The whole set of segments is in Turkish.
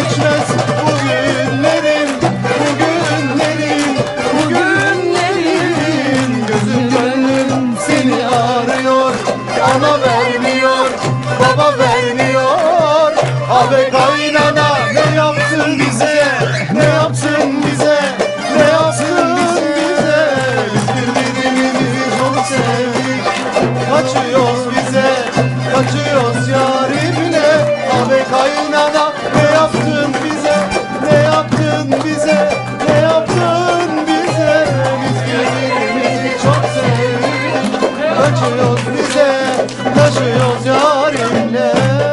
geçmez bu günlerin, bu günlerin, bu günlerin. Gözüm gönlüm seni arıyor, ana vermiyor, baba vermiyor. Abi kaynana ne yaptın bize, ne yaptın bize, ne yaptın bize? Biz birbirimizi çok sevdik, kaçıyoruz bize, kaçıyoruz yarimle. Abi kaynana ne yaptın bize, ne yaptın bize, ne yaptın bize? Biz birbirimizi çok sevdik, kaçıyoruz bize, kaçıyoruz yarimle.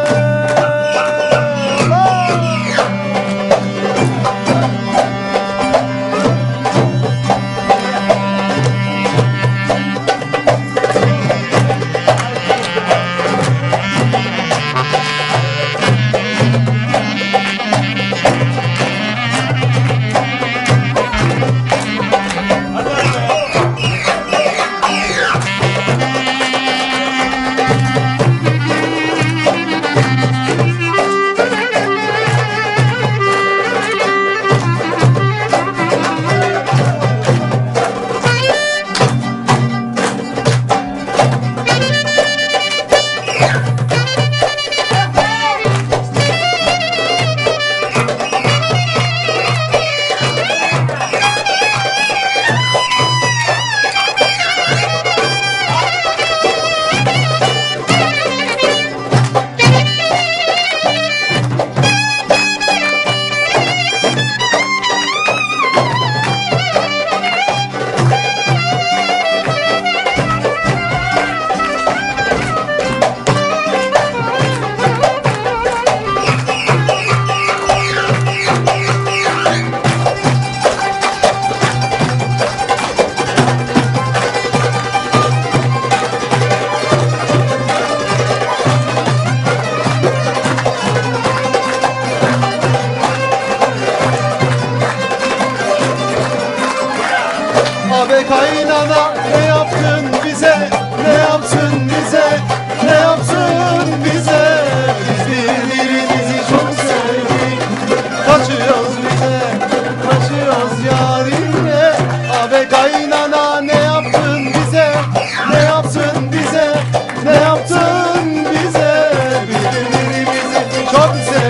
Abi kaynana ne yaptın bize, ne yaptın bize, ne yaptın bize? Biz birbirimizi çok sevdik, kaçıyoruz bize, kaçıyoruz yarimle. Abi kaynana ne yaptın bize, ne yaptın bize, ne yaptın bize? Biz birbirimizi çok sevdik.